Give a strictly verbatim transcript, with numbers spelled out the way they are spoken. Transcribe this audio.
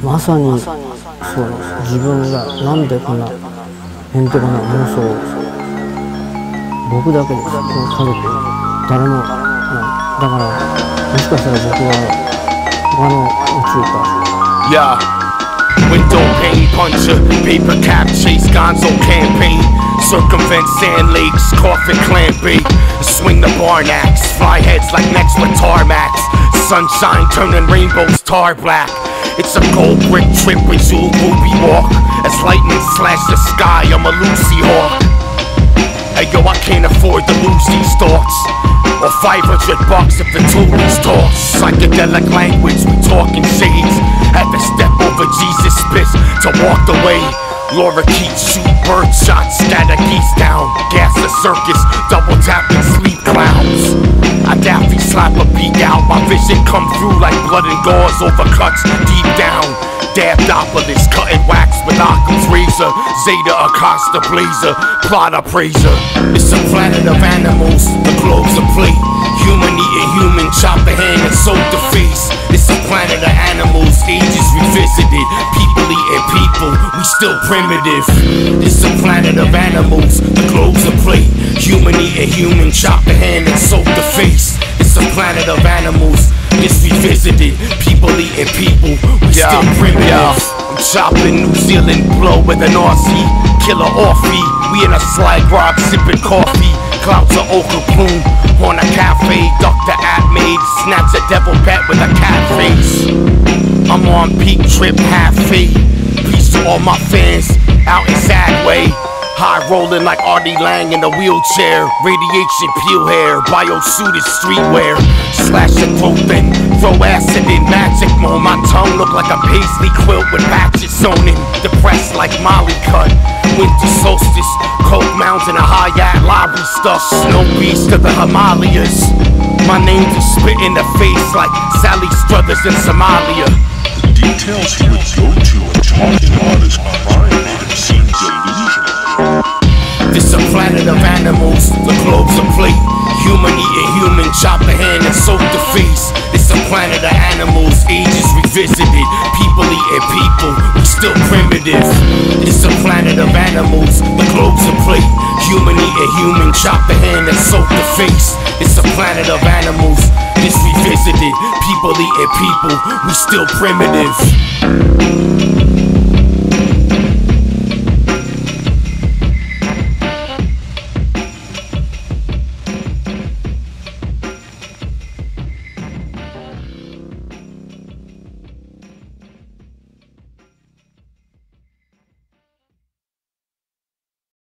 まさにその自分がなんでこんなへんてこな妄想を僕だけです、この家族誰もない。だからもしかしたら僕は他の宇宙か。 Yeah, window pane puncher, paper cap chase, gonzo campaign, circumvent sand lakes, coffin clamping, swing the barn axe, fly heads like necks with tarmacs, sunshine turning rainbows tar black. It's a gold brick trip with Jewel Ruby walk, as lightning slash the sky, I'm a Lucy Hawk. Hey yo, I can't afford to lose these thoughts, or five hundred bucks if the toolies talk. Psychedelic language, we talking shades. Had to step over Jesus' spits to walk the way. Laura Keats shoot bird shots, scatter geese down. Gas a circus, double tapping sleep clowns. I daffy slap a beak out, my vision come through like blood and gauze overcuts deep down. Dabdopolis, cutting wax with Occam's razor. Zeta Acosta blazer, plot appraiser. It's a planet of animals, the globe's a plate. Human eating human, chop the hand and soak the face. It's a planet of animals, ages revisited. People eating people, we still primitive. It's a planet of animals, the globe's a plate. Human eating human, chop the hand and soak the face. It's a planet of animals, it's revisited. People eating people, we yeah, still primitive. Yeah. I'm chopping New Zealand blow with an Aussie killer offie. We in a slide rock sipping coffee. Clouds of ochre plume on a cafe. Duck the app made, snatch a devil bat with a cat face. I'm on peak trip, half fade. Peace to all my fans out in Sadway. High rolling like Artie Lang in a wheelchair. Radiation peel hair, bio suited streetwear. Slash your throat then throw acid in magic mode. My tongue look like a paisley quilt with patches sewn in. Depressed like Molly cut. Winter solstice, cold mountain and high-at lobby stuff. Snow beast of the Himalayas. My name just spit in the face like Sally Struthers in Somalia. The details he would go to and talking about his crime made him seem delusional. This a planet of animals, the globe's a plate. Human eating human, chop the hand and soak the face. It's a planet of animals, ages revisited. People eating people, we still primitive. It's a planet of animals, the globe's a plate. Human eating human, chop the hand and soak the face. It's a planet of animals, it's revisited. People eating people, we still primitive.